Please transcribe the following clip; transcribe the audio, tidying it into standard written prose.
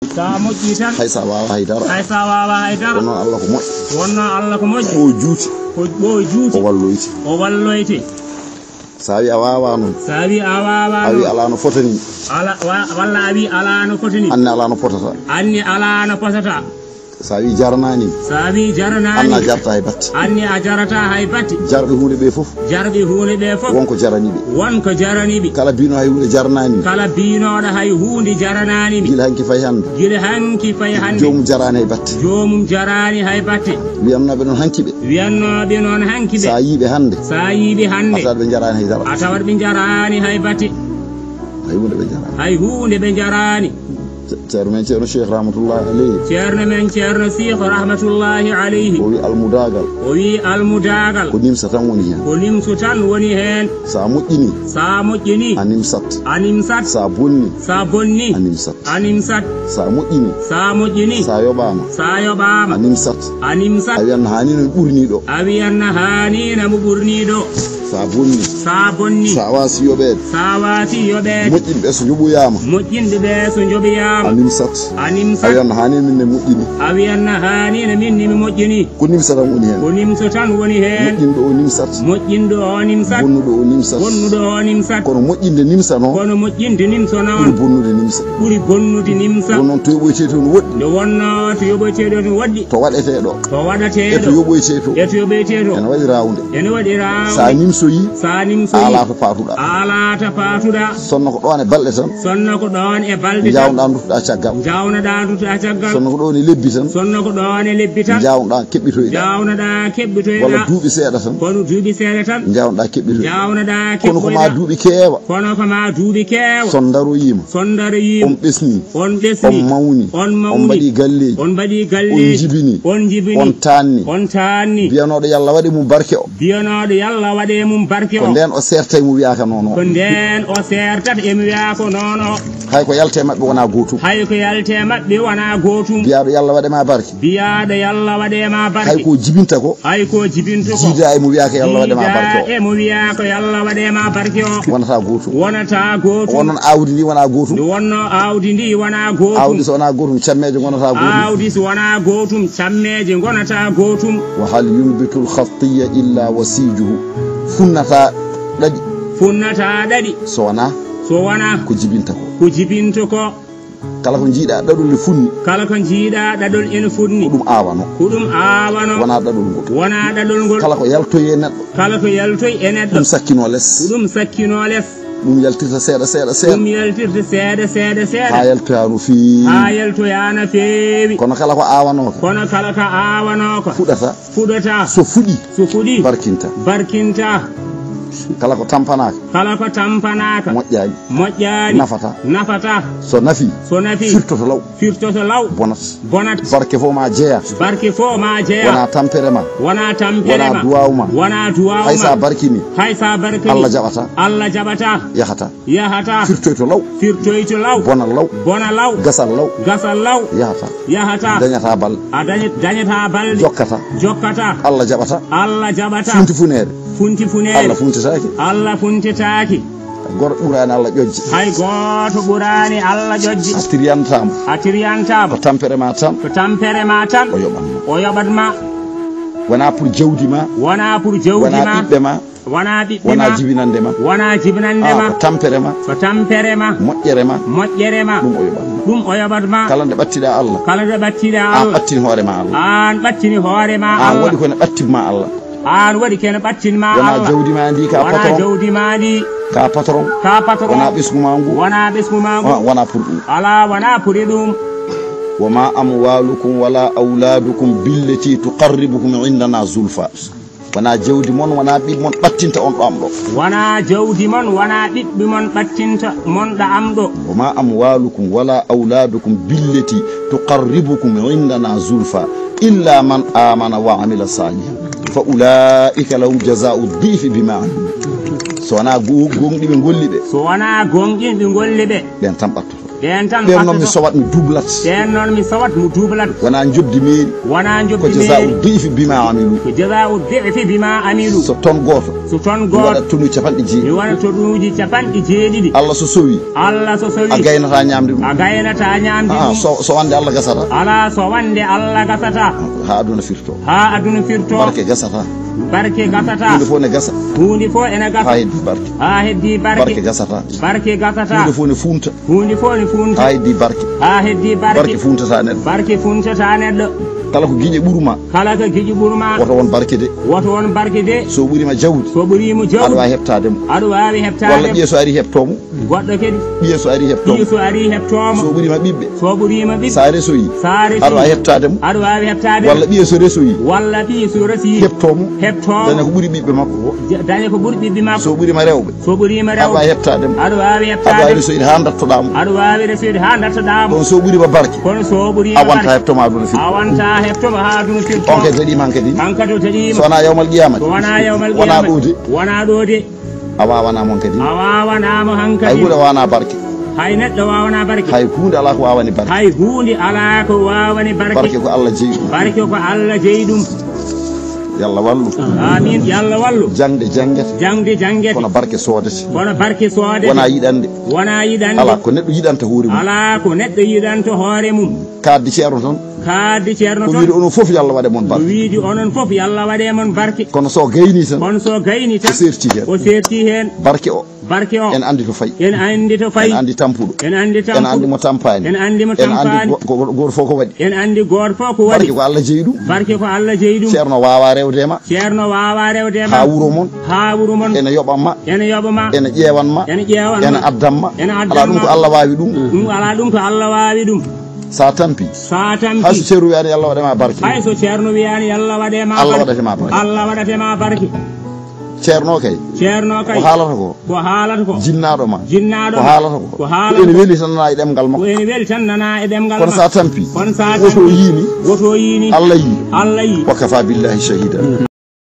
sa moƴƴi tan hay sa wawa haydara wono Allah ko moƴƴi wonno Allah ko moƴƴi o juuti o juuti o walloyti sa wi a wawa noon a wi ala no fotani walla a wi ala no fotani anni ala no potata sa wi jarnani anna jarta hay batte anni a jarata hay batte jarɓe hunde ɓe fof wonko jaraniɓe kala bino hay hunde jarnani kala binoɗo hay hunde jaranani gila hanki fay hande jomum jarani hay batte wiyannoɓe noon hankiɓe sa yiiɓe hande a tawat ɓe jarani hay batte hay hunde ɓe jarani ceerno men ceerno Cheikh rahmatullahi alayhi o wi almudagal ko nimso tan woni hen sa moƴƴini a nimsat sa bonni a nimsat sa moƴƴini sa yoɓama a nimsat a wiyanno hanino mo ɓurniɗo sa bonni sa wasi yoɓede moƴƴinɓe so joɓoyama a nimsat a wiyanno hani min ne moƴƴini ko nimso tan woni hen moƴƴinɗo o nimsat bonnuɗo o nimsat kono moƴƴinde nimsa noon ɓuri bonnude nimsa noon to yoɓoyteɗo no woɗɗi nde wonno to yoɓoyteɗo no woɗɗi to waɗateɗo e to yoɓoyteɗo ene waɗi rawde sa nimsoyi alata patuɗa sonno ko ɗon e balɗe tan jawɗa duttoɗa caggal sonno ko ɗon e lebbi tan jawɗa keɓɓitoyɗa walla duuɓi seeɗa tan jawɗa keɓɓitoyɗa kono ko ma duuɓi keewa son daroyima on ɓesni on mawni on mbaɗi galleji on jibini on tanni biyanoɗo yalla waɗe mum barke o ko nden o serta emo wiyaka noon o hay ko yalte mabɓe wona gotum biyaɗo yalla waɗema barke hay ko jibinta ko jiida emo wiyaka yalla waɗema barke o wonata gotum wonon awdi ndi wona gotum awdi so wona gotum cammeje gonata gotum wa hal yumbitu lkhatiya illa wasijuhu funnata ɗaɗi so wona ko jibinta ko kala ko jiiɗa ɗaɗol ene funni ko ɗum awano wona ɗaɗol ngol kala ko yaltoyi e neɗɗo ɗum sakkino less ɗum yaltirta seeɗa ha yaltoya no feewi kono kala ko awanoka fuɗata so fuɗi barkinta kala ko tampanaka moƴƴani nafata so nafi firtoto law bonat barke fo ma jeeya wona tampere ma wona duwawma hay sa barkini Allah jaɓata yahata firtoyto law bona law gasal law yahata dañata balɗe jokkata Allah jaɓata funti funere Allah funtitaki goto ɓurani Allah ƴoƴji hay goto ɓurani Allah ƴoƴji a tiryantama ko tampere ma tan o yoɓatma wona pour jawdi ma wona ɓiɓɓe ma wona jibinandema ko tampere ma moƴƴere ma ɗum o yoɓatma kala nde ɓattiɗa Allah an ɓattini hoorema Allah an waɗi kono ɓattima Allah an waɗi kene ɓattinma Allah wona jawdi ma ndi ka patron wona ɓesgu ma ngu wona pour ɗum wona pour ɗum wama amwalukum wala auladukum billati tuqarribukum indana zulfa wona jawdi mon wona ɓiɓɓe mon ɓattinta on ɗo am ɗo wona jawdi mon wona ɓiɓɓe mon ɓattinta monɗo am ɗo wama amwalukum wala auladukum billati tuqarribukum indana zulfa illa man amana wa amila salihan fa ulaika lahum jazau dhifi bima amilu so wona gonɗiɓe golli ɓe ɓen tan ɓattoto den tan ben non mi sowat mi dublat den non mi sowat mu dublat wana jobdi meeri ko jazaa'u dhifi bima amilu ko jazaa'u dhifi bima amilu so ton goto wada tonu capanɗe jeeɗiɗi mi wona tonuji capanɗe jeeɗiɗi Allah so sowi a gaynata ñamde ɗum a gaynata ñamde so wande Allah gasata ala so wande Allah gasata ha aduna firto barke gasata hunde fo ne gasa hunde fo ene gasa ha heddi barke barke gasata hunde fo ne funta ha heddi barke barke funtata neɗɗo kala ko giƴe ɓurma woto won barke de so ɓurima jawdi aɗa wawi heɓtademo walla ɓiye so ari heɓtomo goɗɗo kadi ɓiye so ari heɓtomo so ɓurima ɓiɓɓe sa resoyi aɗa wawi heɓtademo walla ɓiye so resoyi heɓtomo daña ko ɓuuri ɓiɓɓe makko so ɓurima rewɓe aɗa wawi heɓtademo aɗa wawi resoyde ha dattoɗamo kono so ɓurima barke a wonta heɓtoma aduna firti heftoma ha dum firto on ke tadi man kadi hankato tadi so wana yawmal qiyamah wana dode awa wana mon kadi awa wana mo hankadi hay hude wana barke hay neddo wawana barke hay hunde ala ko wawani barke hay hunde ala ko wawani barke ko Allah jeyi dum yalla wallu amin yalla wallu jangde jangete kono barke soodete wana yidande ala ko neddo yidanta hoore mum kaddi ceerno ton ko wiide onon fof yalla wade mon barke kono so gayni tan ko serti hen barke o en andi to fay en andi tampudo en andi mo tampani en andi gor fo ko wadi barke ko Allah jeyi dum ceerno wawa rewdema ha wuro mon ene yoɓama ene ƴewanma ene addamma ala ɗum ko Allah wawi ɗum sa tampi hayso ceerno wiyani Allah waɗema barke Allah waɗatema barke ceerno kay ko haalata ko jinnaɗo ma ko haalata ko ene weli tan nana e ɗemgal makko kono sa tampi woto yini Allah yi wa kafa billahi shahida